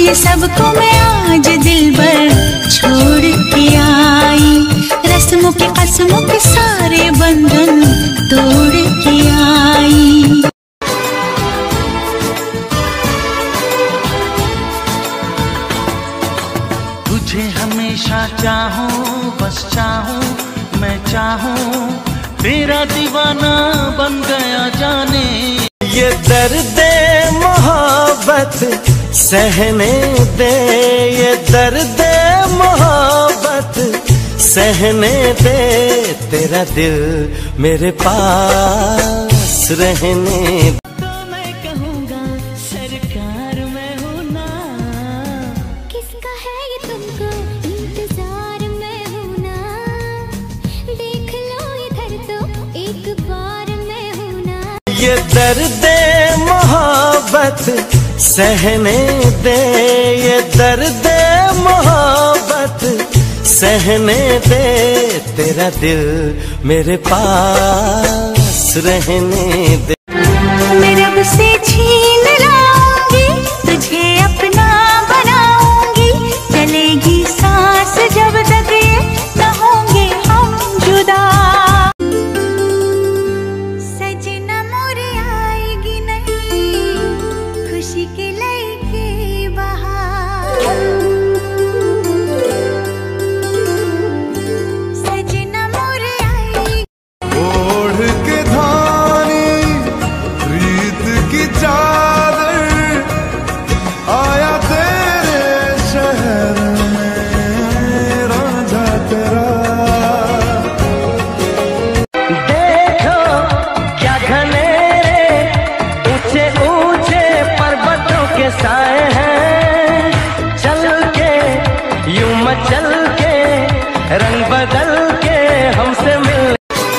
ये सबको मैं आज दिल भर छोड़ के आई, रस्मों के कसमों के सारे बंधन तोड़ के आई। तुझे हमेशा चाहूं, बस चाहूं, मैं चाहूं, तेरा दीवाना बन गया जाने। ये दर्द मोहब्बत सहने दे, ये दर्द मोहब्बत सहने दे, तेरा दिल मेरे पास रहने दे। तो मैं कहूँगा सरकार मैं हूँ ना, किसका है ये तुमको इंतजार मैं हूँ ना, देख लो इधर तो एक बार मैं हूँ ना। ये दर्द मोहब्बत सहने दे, ये दर्द मोहब्बत सहने दे, तेरा दिल मेरे पास रहने दे। मैं रब से छीन लाऊंगी, तुझे अपना बनाऊंगी, चलेगी सांस जब तक ये न होंगे हम जुदा। सजना मोरे आएगी नहीं खुशी के लेके बहार, सजना मोरे आएगी। ओढ़ के धानी रीत की चादर आया तेरे शहर में रांझा तेरा। देखो क्या घनेरे ऊंचे ऊंचे पर्वतों के साए हैं, चल के यूं मचल के रंग बदल के हमसे मिल।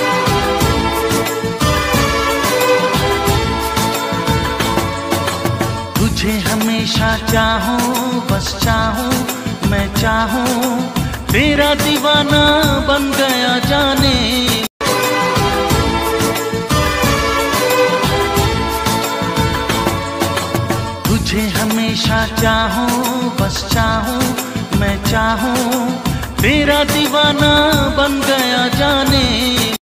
तुझे हमेशा चाहूं, बस चाहूं, मैं चाहूं, तेरा दीवाना बन गया जाने। तुझे हमेशा चाहूं, बस चाहूं, मैं चाहूं, तेरा दीवाना बन गया जाने।